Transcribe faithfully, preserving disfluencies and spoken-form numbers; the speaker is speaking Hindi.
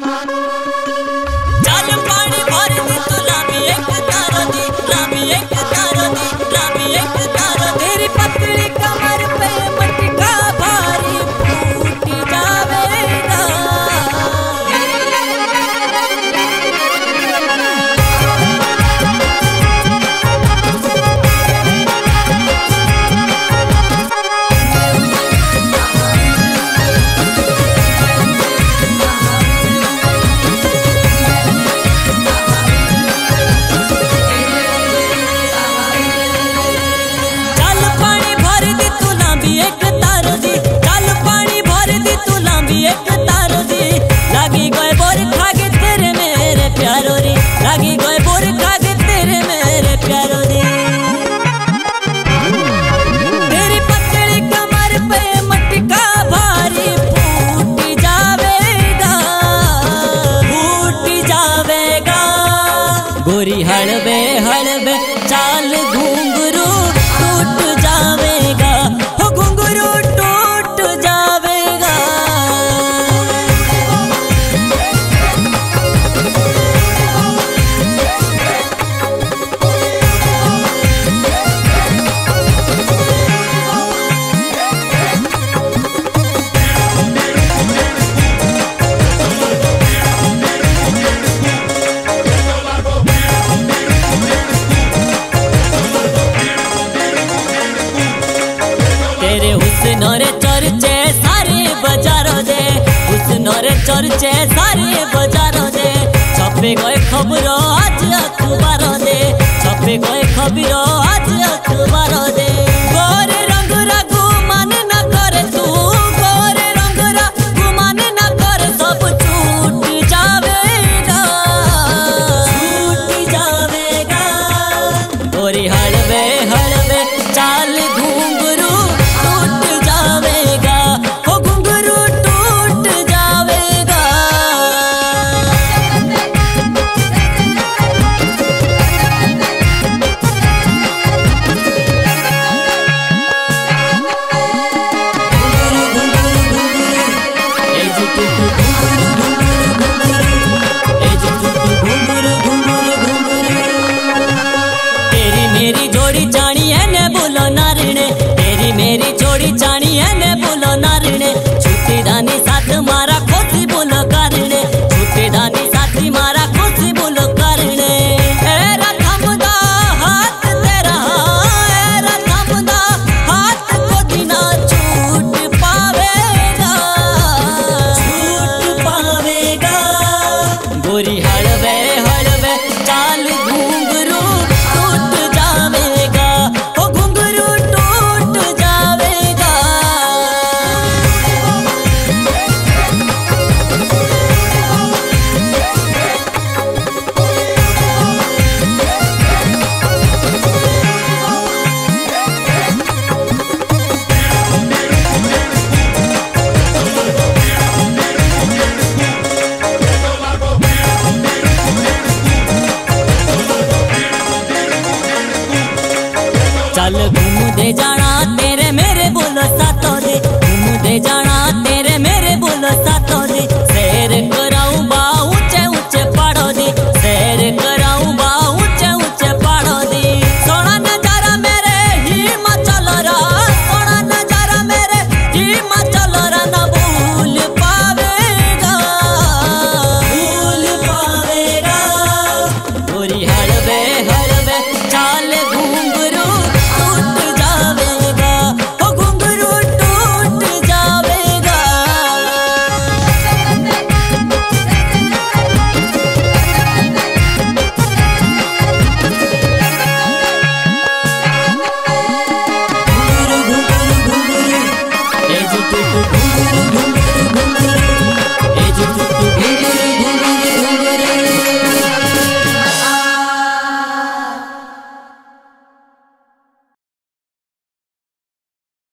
चल पानी भर दी तू लामी एक तारो दी, लामी एक तारो दी, लामी एक तारो। तेरी पतली कमर पे मटका भारी फूट जावेगा। लागी गए बोर खागे तेरे मेरे प्यारो रे, लागी गए बोर खागे तेरे मेरे प्यारो रे। तेरी पतली कमर पे मटका भारी फूट जावेगा, फूट जावेगा। गोरी हड़बे हड़बे चाल घुंघरू टूट जावेगा, हो घुंघरू टूट जावेगा। तेरे हुस्न रे चर्चे सारे बाजारों दे, हुस्न रे चर्चे सारे बाजारों दे। छपे गए खबरों आज अखबारों दे, छपे गए खबरों आज अखबारों दे। गोरे रंग रघु मन न करे तू, गोरे रंग रघु मन न करे, सब छूट जावेगा, छूट जावेगा। गोरी हड़बे हड़बे चाल घुंघरू टूट जावेगा, हो घुंघरू टूट जावेगा। तेरी मेरी जोड़ी जानी है ने बोलो नारने, तेरी मेरी जोड़ी जानी है ने बोलो नारने। छुट्टी दानी साथ मारा खोसी बोलो करने, छुट्टी दानी साथी मारा खोसी बोलो करने। एरा थमदा हाथ तेरा, एरा थमदा हाथ को दिना छूट पावेगा, छूट पावेगा। गोरी हड़बे हड़बे चाल घुंघरू टूट जावेगा, हो घुंघरू टूट जावेगा। चल घूम दे जाना तेरे मेरे बोलो सातों दे, घूम दे जाना